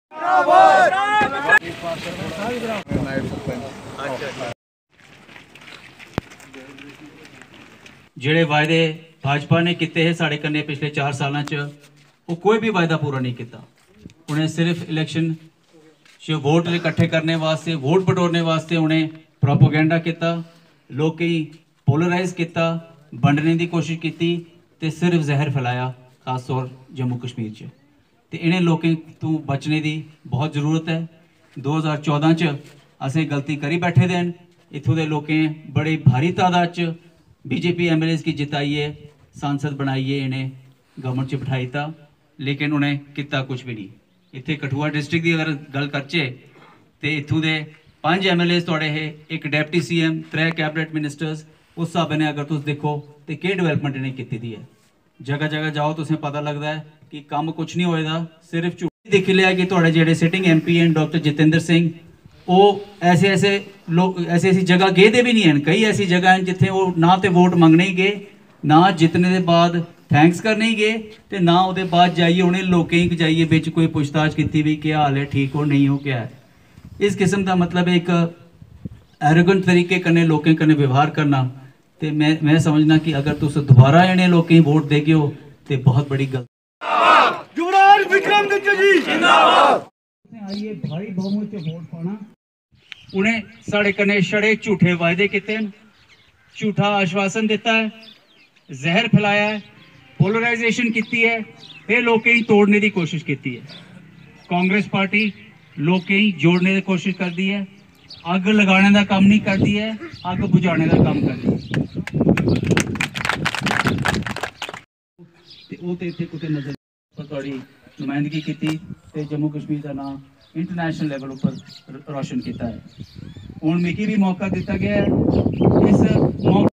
ਜਿਹੜੇ वायदे भाजपा ने किए हैं साढ़े कन्ने पिछले 4 सालों वो कोई भी वायदा पूरा नहीं किया। उन्हें सिर्फ इलेक्शन वोट इकट्ठे करने वास्ते, वोट बटोरने वास्ते उन्हें प्रोपोगेंडा किया, लोग पोलराइज किया, बंडने की कोशिश की, तो सिर्फ जहर फैलाया, खास तौर जम्मू कश्मीर च। तो इन्हें लोगों तो बचने की बहुत ज़रूरत है। 2014 च असें गलती करी बैठे देन, इत्थों के लोगों बड़ी भारी तादाद च बीजेपी MLAs की जिताइए, सांसद बनाइए, इन्हें गवर्नमेंट च बिठाई था, लेकिन उन्हें किता कुछ भी नहीं। इत्थे कठुआ डिस्ट्रिक्ट की अगर गल करचे तो इत्थों के 5 MLAs थोड़े है, एक डिप्टी CM, 3 कैबिनेट मिनिस्टर्स, उस हिसाब ने अगर तुम देखो तो केह् डेवलपमेंट इन्हें की दी है। जगह जगह जाओ तो पता लगता है कि काम कुछ नहीं होएगा, सिर्फ झूठ। देख लिया कि थोड़े जेडे सिटिंग MP हैं डॉक्टर जितेंद्र सिंह, वो ऐसे लोग ऐसी जगह गए दे भी नहीं हैं। कई ऐसी जगह हैं जिथे वो ना तो वोट मंगने ही गए, ना जितने के बाद थैंक्स करने ही गए, तो ना वो बाद जाइए उन्हें लोगों जाइए बिच कोई पूछताछ की भी क्या हाल है, ठीक हो नहीं हो, क्या है। इस किस्म का मतलब एक एरोगेंट तरीके कन्ने लोगों कन्ने व्यवहार करना, तो मैं समझना कि अगर तुम दोबारा इन्हें लोगों वोट देगे हो तो बहुत बड़ी गलती। युवराज विक्रमादित्य जी जिंदाबाद। आइए भारी बहुमत से वोट पाना। उन्हें साढ़े कन्ने छड़े झूठे वायदे किए, झूठा आश्वासन दिता है, जहर फैलाया है, पोलराइजेशन की है, फिर लोगों तोड़ने की कोशिश की है। कांग्रेस पार्टी लोगों जोड़ने की कोशिश करती है, अग लगाने का काम नहीं करती है, अग बुझाने का काम करती है। नजर नुमाइंदगी की जम्मू कश्मीर का नाम इंटरनेशनल लेवल पर रोशन किया है। हुण मिगी भी मौका दिता गया है, इस मौके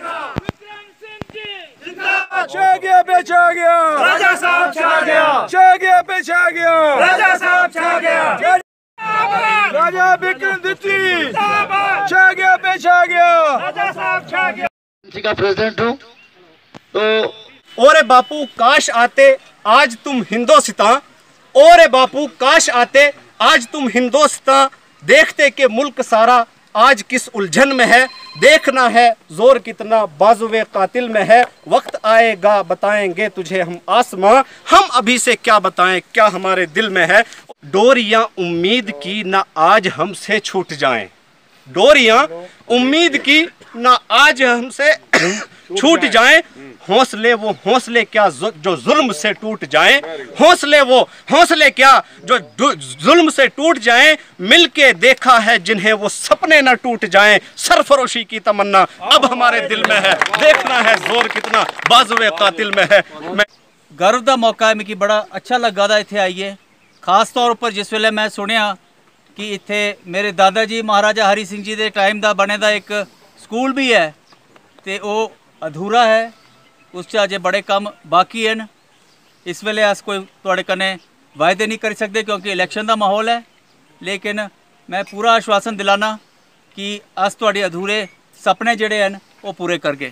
छा गया पे छा गया, राजा साहब छा गया, छा गया पे छा गया, राजा साहब छा गया, राजा विक्रमादित्य छा गया पे छा गया, राजा साहब छा गया। का प्रेसिडेंट हूँ तो ओरे बापू काश आते आज तुम हिंदुस्तां, ओरे बापू काश आते आज तुम हिंदुस्तां, देखते कि मुल्क सारा आज किस उलझन में है, देखना है जोर कितना बाजुए कातिल में है, वक्त आएगा बताएंगे तुझे हम आसमां, हम अभी से क्या बताएं क्या हमारे दिल में है, डोरियां उम्मीद की ना आज हमसे छूट जाएं, डोरियां उम्मीद की ना आज हमसे छूट जाएं, हौसले क्या जो जुल्म से टूट जाएं, हौसले क्या जो जुल्म से टूट जाएं, मिलके देखा है जिन्हें वो सपने ना टूट जाएं, सरफरोशी की तमन्ना अब हमारे दिल में है, देखना है जोर कितना बाजुए कातिल में है। गर्व का मौका है, मिगी बड़ा अच्छा लगा था इत्थे आइए, खास तौर पर जिस वेले मैं सुनिया कि इत्थे मेरे दादा जी महाराजा हरी सिंह जी के टाइम का बने दा एक स्कूल भी है, तो वो अधूरा है, उस अजे बड़े काम बाकी हैं। इस वेले अस कोई तुहाडे कन्ने वायदे नहीं कर सकते क्योंकि इलैक्शन का माहौल है, लेकिन मैं पूरा आश्वासन दिलाना कि अस तुहाडे अधूरे सपने जिहड़े हैं वो पूरे करगे।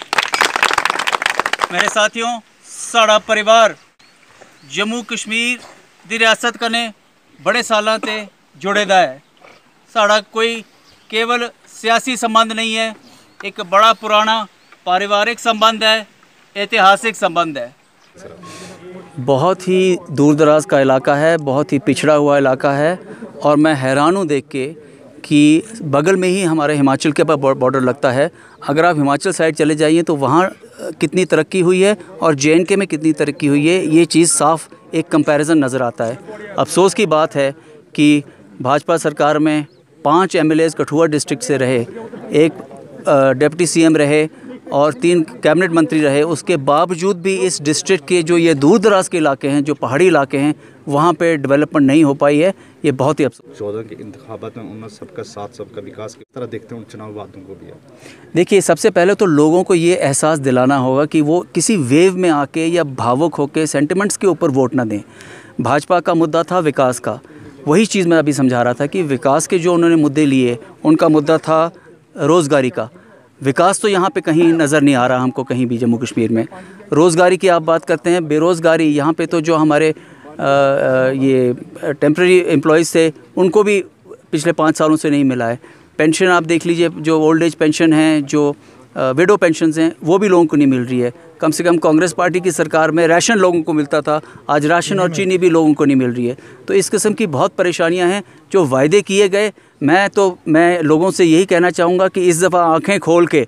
मेरे साथियों, साड़ा परिवार जम्मू कश्मीर दी रियासत कन्ने बड़े सालों से जुड़े दा है। साड़ा कोई केवल सियासी संबंध नहीं है, एक बड़ा पुराना पारिवारिक संबंध है, ऐतिहासिक संबंध है। बहुत ही दूर दराज का इलाका है, बहुत ही पिछड़ा हुआ इलाका है, और मैं हैरान हूँ देख के कि बगल में ही हमारे हिमाचल के पास बॉर्डर लगता है। अगर आप हिमाचल साइड चले जाइए तो वहाँ कितनी तरक्की हुई है और JNK में कितनी तरक्की हुई है, ये चीज़ साफ एक कंपैरिजन नज़र आता है। अफसोस की बात है कि भाजपा सरकार में 5 MLAs कठुआ डिस्ट्रिक्ट से रहे, एक डिप्टी CM रहे और 3 कैबिनेट मंत्री रहे, उसके बावजूद भी इस डिस्ट्रिक्ट के जो ये दूर दराज के इलाके हैं, जो पहाड़ी इलाके हैं, वहाँ पे डेवलपमेंट नहीं हो पाई है। ये बहुत ही अफसोस। 14 के इंतखाबात में उन्होंने सबका साथ, सबका विकास की तरह देखते हैं, उन चुनाव वादों को भी। देखिए, सबसे पहले तो लोगों को ये एहसास दिलाना होगा कि वो किसी वेव में आके या भावुक होकर सेंटिमेंट्स के ऊपर वोट ना दें। भाजपा का मुद्दा था विकास का, वही चीज़ मैं अभी समझा रहा था कि विकास के जो उन्होंने मुद्दे लिए, उनका मुद्दा था रोज़गारी का। विकास तो यहाँ पे कहीं नज़र नहीं आ रहा हमको, कहीं भी जम्मू कश्मीर में। रोज़गारी की आप बात करते हैं, बेरोज़गारी यहाँ पे तो जो हमारे ये टेम्प्रेरी एम्प्लॉयज़ थे उनको भी पिछले 5 सालों से नहीं मिला है। पेंशन आप देख लीजिए, जो ओल्ड एज पेंशन है, जो विडो पेंशन्स हैं, वो भी लोगों को नहीं मिल रही है। कम से कम कांग्रेस पार्टी की सरकार में राशन लोगों को मिलता था, आज राशन और चीनी भी लोगों को नहीं मिल रही है। तो इस किस्म की बहुत परेशानियां हैं जो वायदे किए गए। मैं लोगों से यही कहना चाहूँगा कि इस दफ़ा आंखें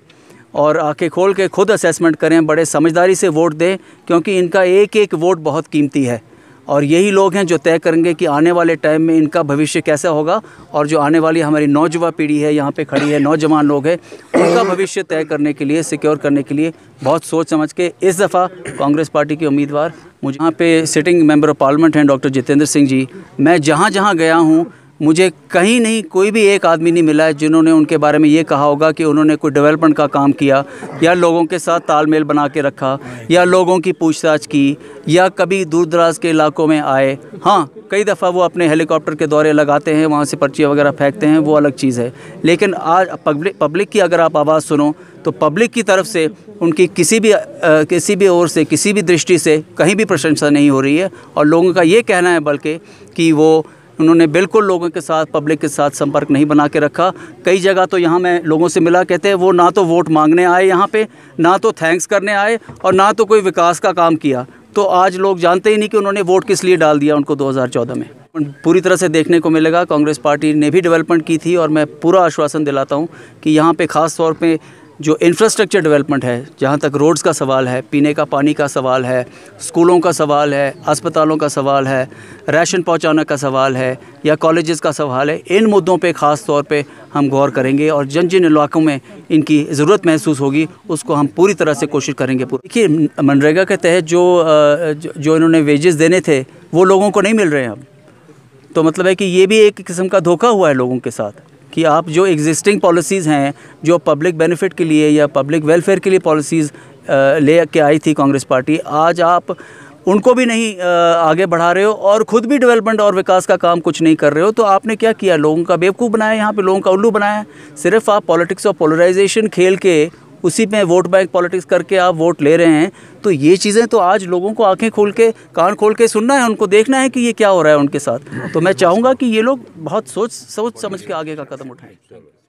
खोल के खुद असेसमेंट करें, बड़े समझदारी से वोट दें, क्योंकि इनका एक एक वोट बहुत कीमती है और यही लोग हैं जो तय करेंगे कि आने वाले टाइम में इनका भविष्य कैसा होगा। और जो आने वाली हमारी नौजवान पीढ़ी है, यहाँ पे खड़ी है, नौजवान लोग हैं, उनका भविष्य तय करने के लिए, सिक्योर करने के लिए बहुत सोच समझ के इस दफ़ा कांग्रेस पार्टी के उम्मीदवार, मुझे यहाँ पे सिटिंग मेंबर ऑफ पार्लियामेंट हैं डॉक्टर जितेंद्र सिंह जी। मैं जहाँ जहाँ गया हूँ, मुझे कहीं नहीं कोई भी एक आदमी नहीं मिला है जिन्होंने उनके बारे में ये कहा होगा कि उन्होंने कोई डेवलपमेंट का काम किया या लोगों के साथ तालमेल बना के रखा या लोगों की पूछताछ की या कभी दूर दराज के इलाकों में आए। हाँ, कई दफ़ा वो अपने हेलीकॉप्टर के दौरे लगाते हैं, वहाँ से पर्चियाँ वगैरह फेंकते हैं, वो अलग चीज़ है। लेकिन आज पब्लिक की अगर आप आवाज़ सुनो तो पब्लिक की तरफ से उनकी किसी भी ओर से, किसी भी दृष्टि से कहीं भी प्रशंसा नहीं हो रही है। और लोगों का ये कहना है बल्कि कि उन्होंने बिल्कुल लोगों के साथ, पब्लिक के साथ संपर्क नहीं बना के रखा। कई जगह तो यहाँ मैं लोगों से मिला, कहते हैं वो ना तो वोट मांगने आए यहाँ पे, ना तो थैंक्स करने आए और ना तो कोई विकास का काम किया। तो आज लोग जानते ही नहीं कि उन्होंने वोट किस लिए डाल दिया उनको 2014 में। पूरी तरह से देखने को मिलेगा, कांग्रेस पार्टी ने भी डेवलपमेंट की थी और मैं पूरा आश्वासन दिलाता हूँ कि यहाँ पे ख़ास तौर पे जो इंफ्रास्ट्रक्चर डेवलपमेंट है, जहाँ तक रोड्स का सवाल है, पीने का पानी का सवाल है, स्कूलों का सवाल है, अस्पतालों का सवाल है, राशन पहुँचाने का सवाल है या कॉलेजेस का सवाल है, इन मुद्दों पे ख़ास तौर पे हम गौर करेंगे और जिन इलाकों में इनकी ज़रूरत महसूस होगी उसको हम पूरी तरह से कोशिश करेंगे। देखिए, मनरेगा के तहत जो इन्होंने वेजेस देने थे वो लोगों को नहीं मिल रहे हैं अब। तो मतलब है कि ये भी एक किस्म का धोखा हुआ है लोगों के साथ कि आप जो एग्जिस्टिंग पॉलिसीज़ हैं, जो पब्लिक बेनिफिट के लिए या पब्लिक वेलफेयर के लिए पॉलिसीज़ ले के आई थी कांग्रेस पार्टी, आज आप उनको भी नहीं आगे बढ़ा रहे हो और ख़ुद भी डेवलपमेंट और विकास का काम कुछ नहीं कर रहे हो। तो आपने क्या किया? लोगों का बेवकूफ़ बनाया, यहाँ पे लोगों का उल्लू बनाया। सिर्फ आप पॉलिटिक्स और पोलराइजेशन खेल के उसी में वोट बैंक पॉलिटिक्स करके आप वोट ले रहे हैं। तो ये चीज़ें तो आज लोगों को आंखें खोल के, कान खोल के सुनना है, उनको देखना है कि ये क्या हो रहा है उनके साथ। तो मैं चाहूँगा कि ये लोग बहुत सोच समझ के आगे का कदम उठाएं।